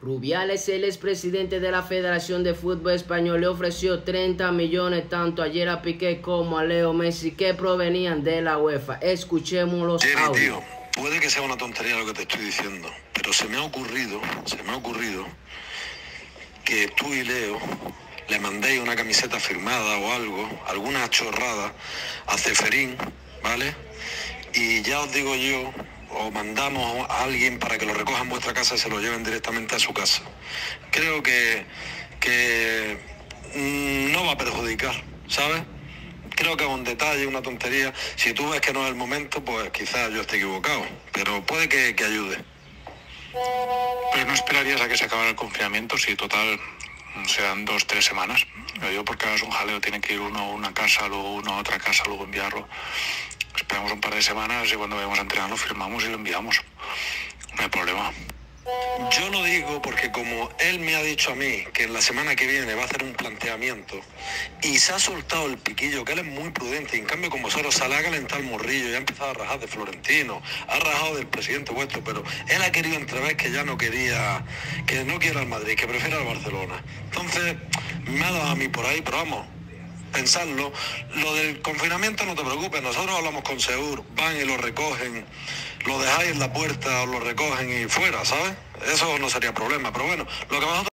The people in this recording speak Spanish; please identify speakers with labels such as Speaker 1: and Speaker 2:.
Speaker 1: Rubiales, el expresidente de la Federación de Fútbol Español, le ofreció 30 millones tanto ayer a Piqué como a Leo Messi, que provenían de la UEFA. Escuchemos los audios.
Speaker 2: Tío, puede que sea una tontería lo que te estoy diciendo, pero se me ha ocurrido que tú y Leo le mandéis una camiseta firmada o algo, alguna chorrada a Ceferín, ¿vale? Y ya os digo yo, o mandamos a alguien para que lo recoja en vuestra casa y se lo lleven directamente a su casa. Creo que no va a perjudicar, ¿sabes? Creo que es un detalle, una tontería. Si tú ves que no es el momento, pues quizás yo esté equivocado, pero puede que ayude.
Speaker 3: Pero no esperarías a que se acabara el confinamiento, si total sean 2 o 3 semanas. Lo digo porque ahora es un jaleo, tiene que ir uno a una casa, luego uno a otra casa, luego enviarlo. Esperamos un par de semanas y cuando vayamos a entrenar lo firmamos y lo enviamos. No hay problema.
Speaker 2: Yo lo digo porque como él me ha dicho a mí que en la semana que viene va a hacer un planteamiento y se ha soltado el piquillo, que él es muy prudente, y en cambio con vosotros sale a calentar el morrillo y ha empezado a rajar de Florentino, ha rajado del presidente vuestro, pero él ha querido entrever que ya no quería, que no quiere al Madrid, que prefiere al Barcelona. Entonces me ha dado a mí por ahí, pero vamos, pensarlo. Lo del confinamiento no te preocupes, nosotros hablamos con Seur, van y lo recogen, lo dejáis en la puerta o lo recogen y fuera, ¿sabes? Eso no sería problema, pero bueno, lo que vosotros